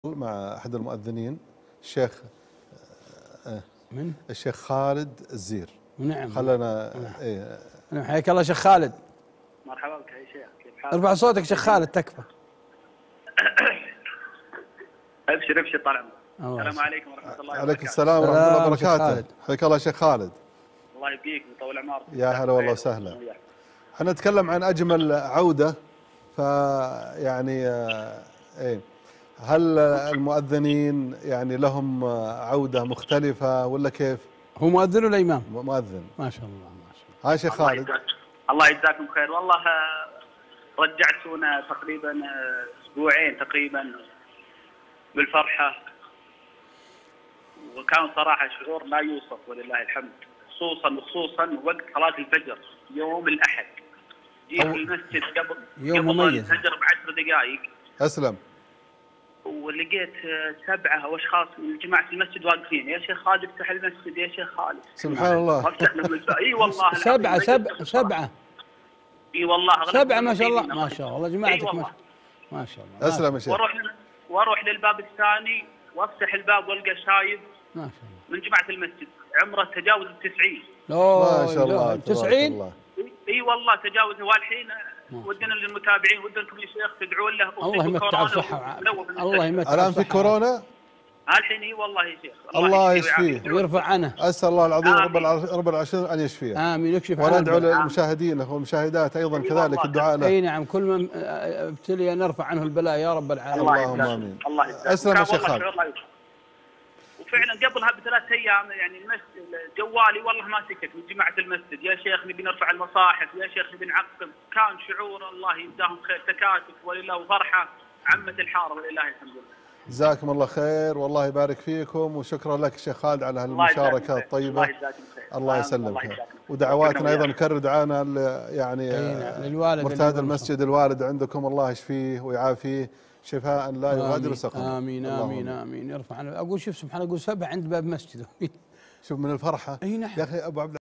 مع أحد المؤذنين الشيخ من؟ الشيخ خالد الزير. نعم. خلنا نعم. إيه. نعم. حياك الله شيخ خالد. مرحبا بك يا شيخ، كيف حالك؟ ارفع صوتك شيخ خالد تكفى. ابشر ابشر طال عمرك. الله السلام عليكم ورحمة الله وبركاته. عليكم السلام ورحمة الله سلام شيخ وبركاته. خالد. حياك الله شيخ خالد. الله يبقيك ويطول عمرك. يا هلا والله وسهلا. احنا نتكلم عن أجمل عودة، فيعني إيه، هل المؤذنين يعني لهم عودة مختلفة ولا كيف؟ هو مؤذن ولا إمام؟ مؤذن. ما شاء الله ما شاء الله. هاي شيخ خالد. الله يجزاكم خير. والله رجعتونا تقريبا أسبوعين تقريبا بالفرحة، وكان صراحة شعور لا يوصف ولله الحمد، خصوصا وقت صلاة الفجر يوم الأحد. جيت المسجد يوم قبل مميز. الفجر ب10 دقائق، أسلم. ولقيت 7 أو أشخاص من جماعة المسجد واقفين، يا شيخ خالد افتح المسجد يا شيخ خالد. سبحان الله. وافتح لهم الباب. اي والله سبعة. اي والله 7 ما شاء الله ما شاء الله جماعتك ما شاء الله. أسلم يا شيخ. واروح للباب الثاني وافتح الباب والقى شايب ما شاء الله من جماعة المسجد عمره تجاوز 90. ما شاء الله 90. اي والله تجاوز. والحين ودنا للمتابعين، ودنكم يا شيخ تدعون له. الله يمتع بصحة. الله يمتع. الآن في كورونا. الحين اي والله يا شيخ. الله يشفيه ويرفع عنه. أسأل الله العظيم رب العالمين أن يشفيه. آمين. يكشف عنه. وندعو للمشاهدين والمشاهدات أيضا كذلك الدعاء له. أي نعم. كل من ابتلي نرفع عنه البلاء يا رب العالمين. اللهم آمين. أسلم يا شيخ خالد. وفعلا قبلها ب3 أيام يعني جوالي والله ما سكت من جماعة المسجد، يا شيخ نبي نرفع المصاحف، يا شيخ نبي نعقب. كان شعور الله يجزاهم خير، تكاتف ولله وفرحة عمة الحارة ولله الحمد لله. جزاكم الله خير والله يبارك فيكم، وشكرا لك شيخ خالد على هالمشاركة الطيبة. الله يسلمك. ودعواتنا أيضا نكرر دعانا يعني مرتاد المسجد الوالد عندكم، الله يشفيه ويعافيه شفاء لا يغادر سقما. آمين آمين آمين. يرفع عنه. أقول شوف سبحان الله، أقول 7 عند باب مسجده. شوف من الفرحة. أي نعم يا أخي أبو عبد